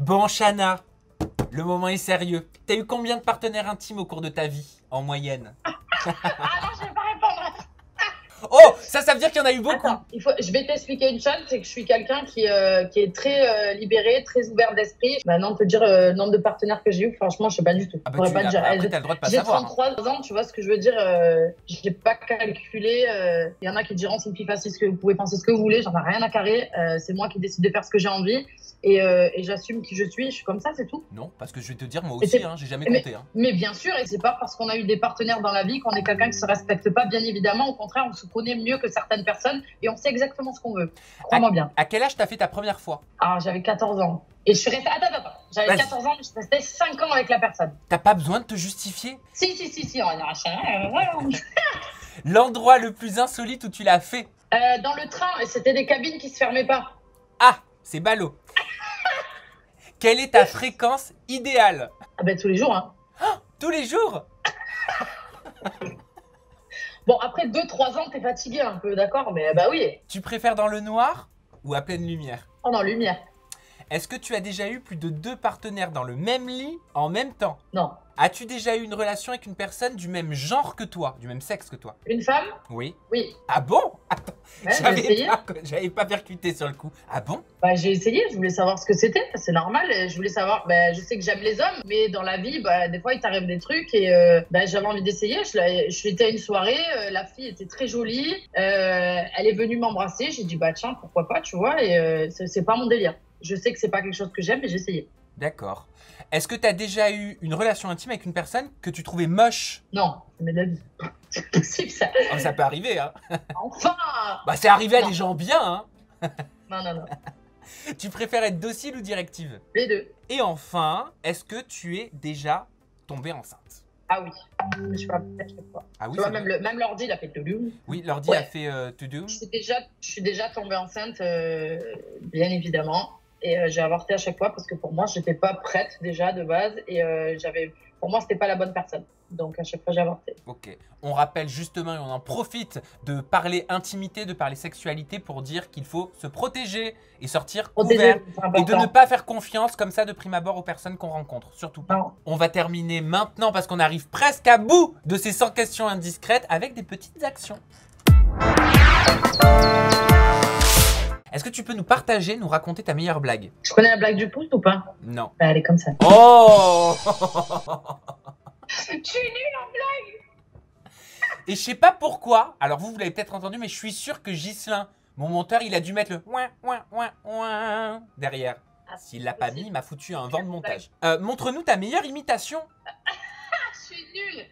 Bon, Chana, le moment est sérieux. T'as eu combien de partenaires intimes au cours de ta vie, en moyenne? Ah non, je vais pas répondre. Oh, ça veut dire qu'il y en a eu beaucoup. Attends, je vais t'expliquer une chose, c'est que je suis quelqu'un qui est très libéré, très ouvert d'esprit. Maintenant, on peut dire le nombre de partenaires que j'ai eu, franchement, je sais pas du tout. Ah bah Je pourrais pas te dire. après, t'as le droit de pas J'ai savoir. 33 ans, tu vois ce que je veux dire. J'ai pas calculé. Il y en a qui diront c'est une fille facile, ce que vous pouvez penser ce que vous voulez, j'en ai rien à carrer. C'est moi qui décide de faire ce que j'ai envie et j'assume qui je suis comme ça, c'est tout. Non, parce que je vais te dire, moi aussi, j'ai jamais compté. Mais bien sûr, et c'est pas parce qu'on a eu des partenaires dans la vie qu'on est quelqu'un qui se respecte pas, bien évidemment. Au contraire, on se connaît mieux que certaines personnes et on sait exactement ce qu'on veut. Crois-moi bien. À quel âge t'as fait ta première fois? Ah, j'avais 14 ans. Et je suis restée. Attends. J'avais 14 ans, mais je suis restée 5 ans avec la personne. T'as pas besoin de te justifier? Si. L'endroit le plus insolite où tu l'as fait? Dans le train, et c'était des cabines qui se fermaient pas. Ah, c'est ballot. Quelle est ta fréquence idéale? Ah ben tous les jours, hein. Oh, tous les jours? Bon, après 2-3 ans, t'es fatigué un peu, d'accord? Mais bah oui. Tu préfères dans le noir ou à pleine lumière? Oh, dans la lumière. Est-ce que tu as déjà eu plus de 2 partenaires dans le même lit en même temps? Non. As-tu déjà eu une relation avec une personne du même genre que toi, du même sexe que toi? Une femme? Oui. Oui. Ah bon? Attends, Ouais, j'ai essayé. J'avais pas percuté sur le coup. Ah bon? Bah j'ai essayé, je voulais savoir ce que c'était, c'est normal. Je voulais savoir, je sais que j'aime les hommes, mais dans la vie, des fois il t'arrive des trucs et j'avais envie d'essayer. Je suis été à une soirée, la fille était très jolie, elle est venue m'embrasser, j'ai dit tiens pourquoi pas, tu vois, et c'est pas mon délire. Je sais que c'est pas quelque chose que j'aime, mais j'ai essayé. D'accord. Est-ce que tu as déjà eu une relation intime avec une personne que tu trouvais moche? Non, c'est de la vie. C'est possible ça. Oh, ça peut arriver, hein. Enfin. C'est arrivé à des gens bien, hein. Non. Tu préfères être docile ou directive? Les deux. Et enfin, est-ce que tu es déjà tombée enceinte? Ah oui. Je suis pas à chaque fois. Ah oui, tu vois, même l'ordi, il a fait tout. Oui, l'ordi a fait to do. Je suis déjà tombée enceinte, bien évidemment. Et j'ai avorté à chaque fois parce que pour moi, j'étais pas prête déjà de base. Et pour moi, c'était pas la bonne personne. Donc à chaque fois, j'ai avorté. Ok. On rappelle justement et on en profite de parler intimité, de parler sexualité pour dire qu'il faut se protéger et sortir couvert. Et de ne pas faire confiance comme ça de prime abord aux personnes qu'on rencontre. Surtout pas. Non. On va terminer maintenant parce qu'on arrive presque à bout de ces 100 questions indiscrètes avec des petites actions. Est-ce que tu peux nous partager, nous raconter ta meilleure blague? Tu connais la blague du pouce ou pas? Non. Elle est comme ça. Oh. Je suis nulle en blague. Et je sais pas pourquoi, alors vous l'avez peut-être entendu, mais je suis sûr que Ghislain, mon monteur, il a dû mettre le ouin derrière. S'il l'a pas mis, il m'a foutu un vent de montage. Montre-nous ta meilleure imitation. Je suis nulle.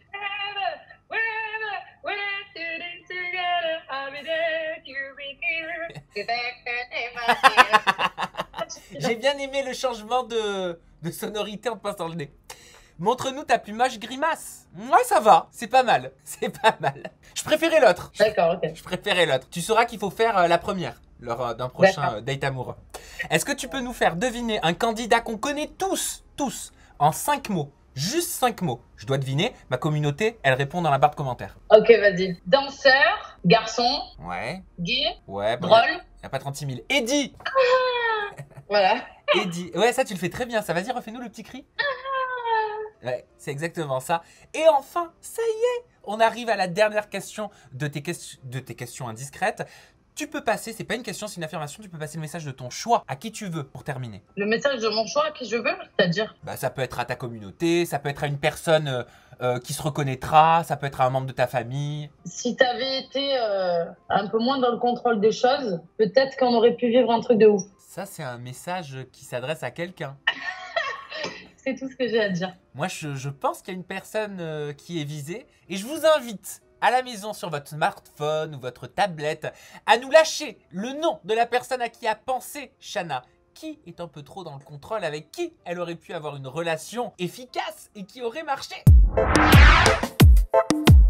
J'ai bien aimé le changement de sonorité en te passant le nez. Montre-nous ta plus moche grimace. Ouais, ça va, c'est pas mal, c'est pas mal. Je préférais l'autre. D'accord, ok. Je préférais l'autre. Tu sauras qu'il faut faire la première lors d'un prochain date amoureux. Est-ce que tu peux nous faire deviner un candidat qu'on connaît tous, en 5 mots? Juste 5 mots. Je dois deviner, ma communauté, elle répond dans la barre de commentaires. Ok, vas-y. Danseur, garçon, Ouais. gay, Ouais. drôle. Il n'y a pas 36 000. Eddie. Voilà. Eddie. Ouais, ça tu le fais très bien. Ça, vas-y, refais-nous le petit cri. Ouais, c'est exactement ça. Et enfin, ça y est, on arrive à la dernière question de tes questions indiscrètes. Tu peux passer, c'est pas une question, c'est une affirmation, tu peux passer le message de ton choix à qui tu veux pour terminer. Le message de mon choix, à qui je veux, c'est-à-dire? Ça peut être à ta communauté, ça peut être à une personne qui se reconnaîtra, ça peut être à un membre de ta famille. Si t'avais été un peu moins dans le contrôle des choses, peut-être qu'on aurait pu vivre un truc de ouf. Ça, c'est un message qui s'adresse à quelqu'un. C'est tout ce que j'ai à dire. Moi, je pense qu'il y a une personne qui est visée et je vous invite à la maison sur votre smartphone ou votre tablette à nous lâcher le nom de la personne à qui a pensé Chana. Qui est un peu trop dans le contrôle, avec qui elle aurait pu avoir une relation efficace et qui aurait marché.